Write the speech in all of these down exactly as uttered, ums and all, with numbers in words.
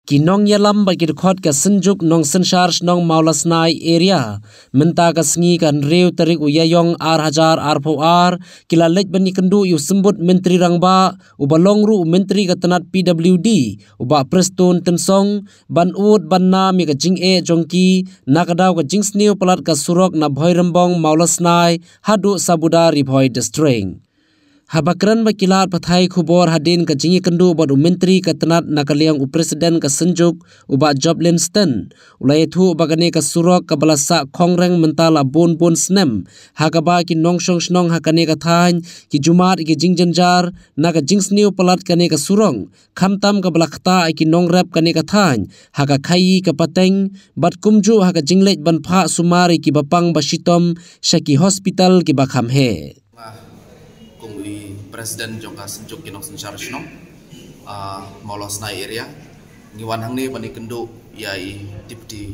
Kinong yalam bagi dekat ke senjuk nong sensar nong maulasnai area menta ke sengi kan reu terik uyayong ar hajar ar po ar kila lej bani kendu yu sembut menteri rangba ubalong ru menteri ke tenat P W D uba Preston tensong ban ud ban na mi ke jing e jongki nakadaw ke jing sniu pelat ke surok na bhoi rembong maulasnai hadu sabudari bhoi distreng. Habakran bakilat pathai khubor hadin ke jingi kendu bad menteri ke tenat nakaliang u presiden ke senjuk uba Job Linston ulai thu bagane ke surok ke balasa kongreng mentala bon bon snem hakaba ki nongsong snong hakane ke thain ki jumat ki jingjenjar na ke jingsniu pelat kane ke surong khamtam ke balakta ki nongrep kane ke thain haka khai ke pateng bat kumju haka jinglej ban pha sumari ki bapang basitom shaki hospital ki bakham he. Kungui Presiden jongka senjuk kinong sensar snong maulasnai area ngiwan hangni bani kendu yai Deputy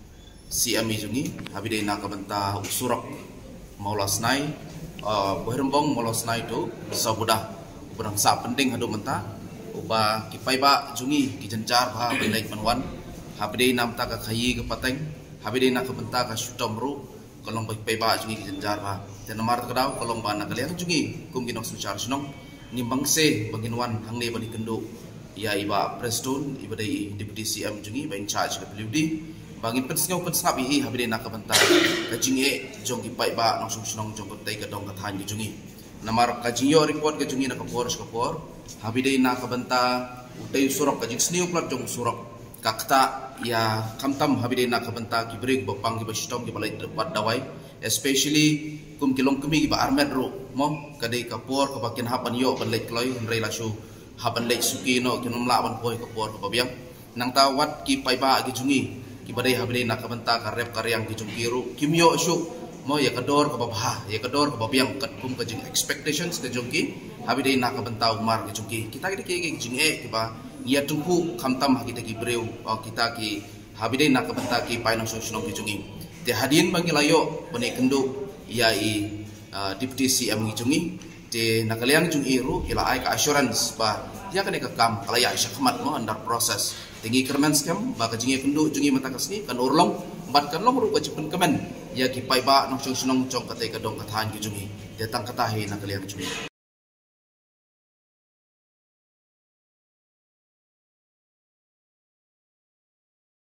C M jungi habide na kabenta usurok maulasnai berembong maulasnai tu sabudah berang sa penting hadu menta uba kipai ba jungi kijencar ba benai penwan habide na menta ka khayi ke pateng habide na kabenta ka sutomru kolong kipai ba jungi kijencar ba dan nomor terkadau kolong bana kalian jungi kum kinong sensar snong ni bangse baginwan hangni bani kendu ya iba Preston iba dai Deputy C M jungi ba in charge ke P W D bangin pensngau pensngap i habide nak kabenta ka jinge jong ipai ba nong snong jong tai ka dong ka than ki jungi namar ka jingyo report ke jungi nak kapor kapor habide nak kabenta utai surok ka jing sniu plat jong surok kakta ya kamtam habide nak kabenta ki break bapang ki bastom ki balai depat dawai especially kum kilong kumi ba armet ro mo kadai kapor ka bakin hapan yo ban lek kloi rei lasu hapan lek suki no kinom la ban poi kapor ka babiang nang tawat ki pai ba ki jungi ki badai habile nak kabenta ka rep karyang ki jung kiru kimyo su mo ya kador ka babha ya kador ka babiang kat kum ka jing expectations ka jungki habile nak kabenta umar ki jungki kita ki ki jing e ki ba ya tungku khamtam kita ki breu kita ki habile nak kabenta ki pai nong sonong ki jungi te hadin bangilayo bani kendu yai uh, Deputy C M jungi te nakaliang jungi ru ila ai ka assurance ba dia kene ka kam kala ya syakmat mo under process tingi kermen scam ba ka jingi kendu jungi mata kasni kan urlong bat kan long ru ka jipen kemen ya ki pai ba nong sunong chong ka te ka dong ka than ki jungi te tang katahi nakaliang jungi